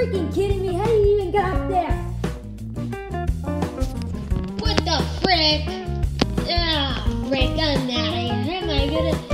freaking kidding me? How do you even get up there? What the frick? Ah, frick, I'm not here. How am I gonna